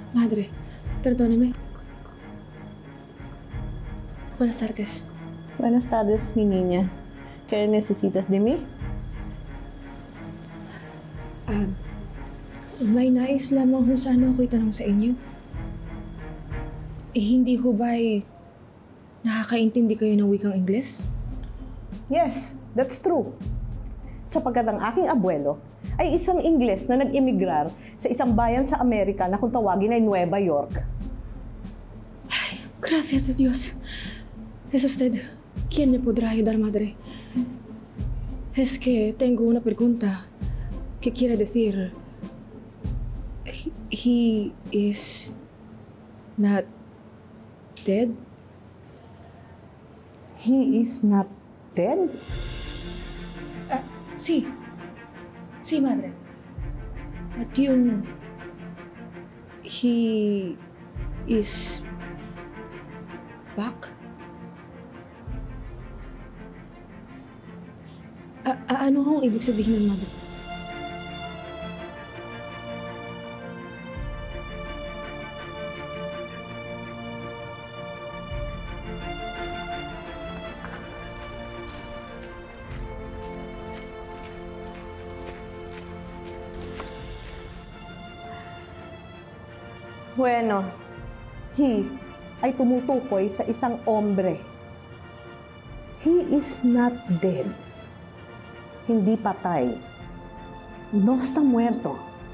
Madre, perdóneme. Buenas tardes. Buenas tardes, mi niña. ¿Qué necesitas de mí? May nais lamang kung sana ako itanong sa inyo. Hindi ho ba'y nakakaintindi kayo ng wikang Ingles? Yes, that's true. Sapagkat ang aking abuelo ay isang Ingles na nag-imigrar sa isang bayan sa Amerika na kung tawagin ay Nueva York. Ay, gracias a Dios. Es usted quien me podrá ayudar, madre. Es que tengo una pregunta que quiere decir... He is not dead? He is not dead? Sí. Sí, madre. At yung... He is... back? Ano hong ibig sabihin ng madre? Bueno, he ay tumutukoy sa isang hombre. He is not dead. Hindi patay. No está muerto.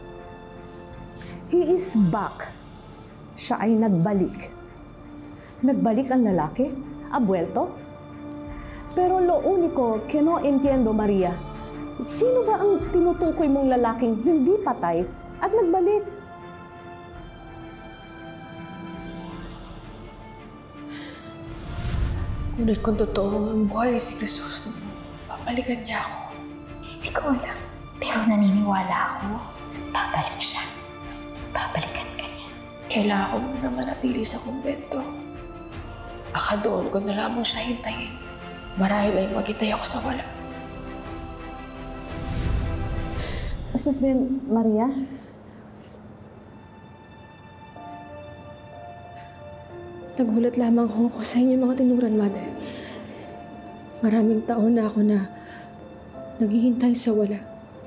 He is back. Siya ay nagbalik. Nagbalik ang lalaki? Abuelto? Pero lo único que no entiendo, Maria, sino ba ang tinutukoy mong lalaking hindi patay at nagbalik? Ngunit kung totoo ang buhay si Crisostomo, papalikan niya ako. Hindi ko alam. Pero naniniwala ako, babalik siya. Babalikan ka niya. Kailangan ko muna manatili sa kumbento. Baka doon ko na lamang siya hintayin. Marahil ay maghintay ako sa wala. ¿Estás bien, Maria? Nagulat lamang ako sa inyo mga tinuran, madre. Maraming taon na ako na naghihintay sa wala.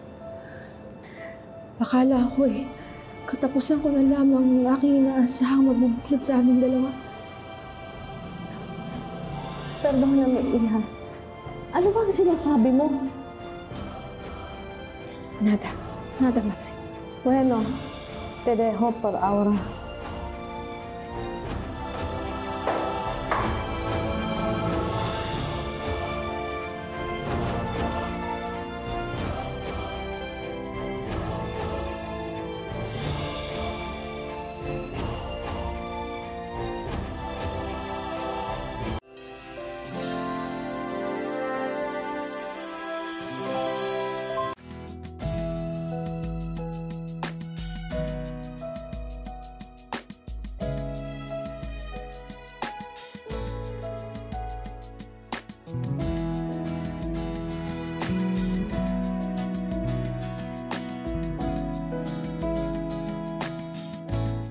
Akala ko katapusan ko na lamang ang aking inaasahang magbubuklod sa aming dalawa. Perdóname, Iha. Ano ba ang sinasabi mo? Nada, madre. Bueno, te dejo por ahora.